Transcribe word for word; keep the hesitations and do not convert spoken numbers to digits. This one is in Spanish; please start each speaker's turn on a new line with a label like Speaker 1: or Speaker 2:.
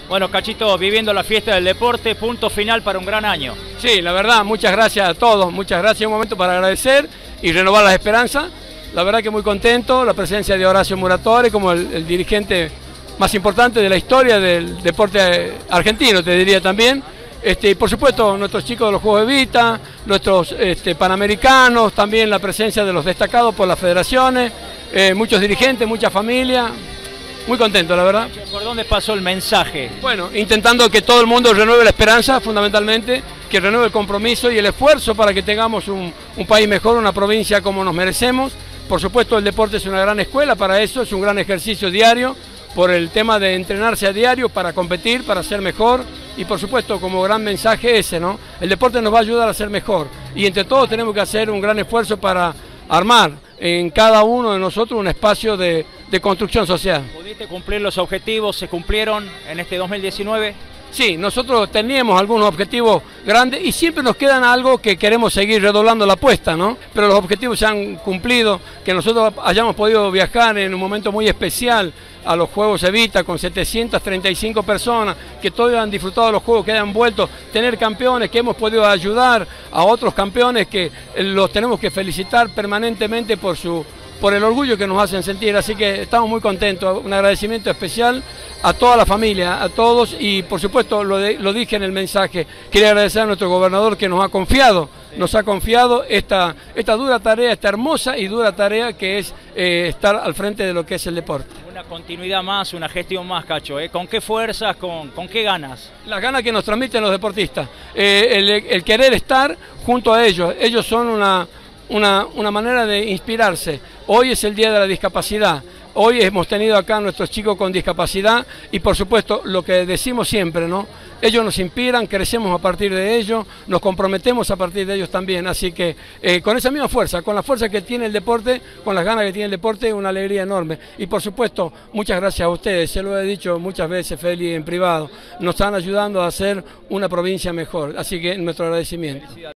Speaker 1: Bueno, Cachito, viviendo la fiesta del deporte, punto final para un gran año.
Speaker 2: Sí, la verdad, muchas gracias a todos, muchas gracias. Un momento para agradecer y renovar las esperanzas. La verdad que muy contento, la presencia de Horacio Muratore como el, el dirigente más importante de la historia del deporte argentino, te diría también. Este, y por supuesto nuestros chicos de los Juegos Evita, nuestros este, panamericanos, también la presencia de los destacados por las federaciones, eh, muchos dirigentes, mucha familia. Muy contento, la verdad.
Speaker 1: ¿Por dónde pasó el mensaje?
Speaker 2: Bueno, intentando que todo el mundo renueve la esperanza, fundamentalmente, que renueve el compromiso y el esfuerzo para que tengamos un, un país mejor, una provincia como nos merecemos. Por supuesto, el deporte es una gran escuela para eso, es un gran ejercicio diario, por el tema de entrenarse a diario para competir, para ser mejor. Y por supuesto, como gran mensaje ese, ¿no? El deporte nos va a ayudar a ser mejor. Y entre todos tenemos que hacer un gran esfuerzo para armar en cada uno de nosotros un espacio de, de construcción social.
Speaker 1: ¿Pudiste cumplir los objetivos? ¿Se cumplieron en este dos mil diecinueve?
Speaker 2: Sí, nosotros teníamos algunos objetivos grandes y siempre nos quedan algo que queremos seguir redoblando la apuesta, ¿no? Pero los objetivos se han cumplido, que nosotros hayamos podido viajar en un momento muy especial a los Juegos Evita con setecientas treinta y cinco personas, que todos han disfrutado de los Juegos, que hayan vuelto, tener campeones, que hemos podido ayudar a otros campeones que los tenemos que felicitar permanentemente por su por el orgullo que nos hacen sentir, así que estamos muy contentos, un agradecimiento especial a toda la familia, a todos y por supuesto lo, de, lo dije en el mensaje, quería agradecer a nuestro gobernador que nos ha confiado, nos ha confiado esta, esta dura tarea, esta hermosa y dura tarea que es eh, estar al frente de lo que es el deporte.
Speaker 1: Una continuidad más, una gestión más, Cacho, ¿eh? ¿Con qué fuerzas, con, con qué ganas?
Speaker 2: Las ganas que nos transmiten los deportistas, eh, el, el querer estar junto a ellos, ellos son una... Una, una manera de inspirarse. Hoy es el Día de la Discapacidad, hoy hemos tenido acá a nuestros chicos con discapacidad y por supuesto lo que decimos siempre, ¿no? Ellos nos inspiran, crecemos a partir de ellos, nos comprometemos a partir de ellos también, así que eh, con esa misma fuerza, con la fuerza que tiene el deporte, con las ganas que tiene el deporte, una alegría enorme. Y por supuesto, muchas gracias a ustedes, se lo he dicho muchas veces, Feli, en privado, nos están ayudando a hacer una provincia mejor, así que nuestro agradecimiento.